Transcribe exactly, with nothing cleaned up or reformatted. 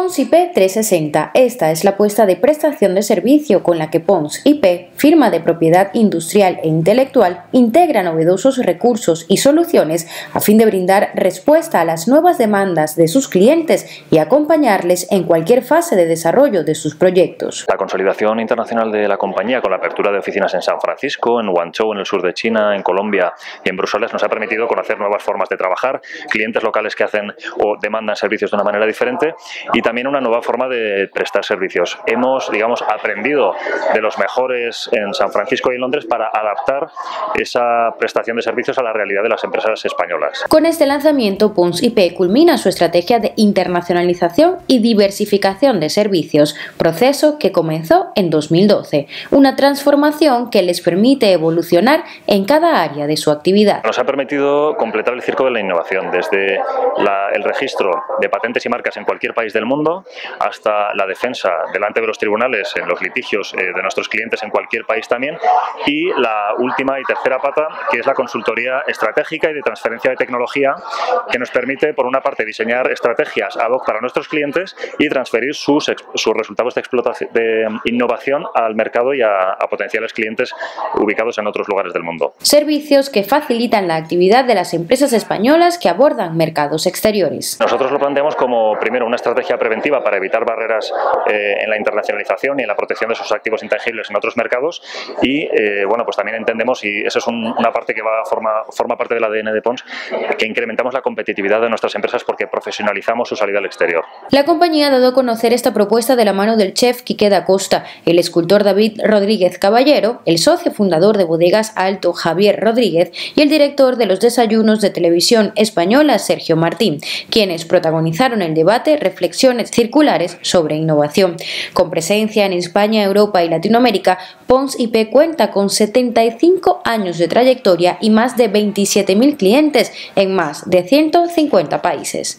Pons I P trescientos sesenta. Esta es la apuesta de prestación de servicio con la que Pons I P, firma de propiedad industrial e intelectual, integra novedosos recursos y soluciones a fin de brindar respuesta a las nuevas demandas de sus clientes y acompañarles en cualquier fase de desarrollo de sus proyectos. La consolidación internacional de la compañía con la apertura de oficinas en San Francisco, en Guangzhou, en el sur de China, en Colombia y en Bruselas nos ha permitido conocer nuevas formas de trabajar, clientes locales que hacen o demandan servicios de una manera diferente y también una nueva forma de prestar servicios. Hemos, digamos, aprendido de los mejores en San Francisco y en Londres para adaptar esa prestación de servicios a la realidad de las empresas españolas. Con este lanzamiento, Pons I P culmina su estrategia de internacionalización y diversificación de servicios, proceso que comenzó en dos mil doce, una transformación que les permite evolucionar en cada área de su actividad. Nos ha permitido completar el circo de la innovación, desde la, el registro de patentes y marcas en cualquier país del mundo hasta la defensa delante de los tribunales en los litigios eh, de nuestros clientes en cualquier país también, y la última y tercera pata, que es la consultoría estratégica y de transferencia de tecnología, que nos permite, por una parte, diseñar estrategias ad hoc para nuestros clientes y transferir sus, sus resultados de, explotación, de innovación al mercado y a, a potenciales clientes ubicados en otros lugares del mundo. Servicios que facilitan la actividad de las empresas españolas que abordan mercados exteriores. Nosotros lo planteamos como, primero, una estrategia preventiva para evitar barreras eh, en la internacionalización y en la protección de sus activos intangibles en otros mercados y, eh, bueno, pues también entendemos, y esa es un, una parte que va forma, forma parte del A D N de Pons, que incrementamos la competitividad de nuestras empresas porque profesionalizamos su salida al exterior. La compañía ha dado a conocer esta propuesta de la mano del chef Quique da Costa, el escultor David Rodríguez Caballero, el socio fundador de Bodegas Alto Javier Rodríguez y el director de los desayunos de Televisión Española Sergio Martín, quienes protagonizaron el debate Reflexiones circulares sobre innovación. Con presencia en España, Europa y Latinoamérica, Pons I P cuenta con setenta y cinco años de trayectoria y más de veintisiete mil clientes en más de ciento cincuenta países.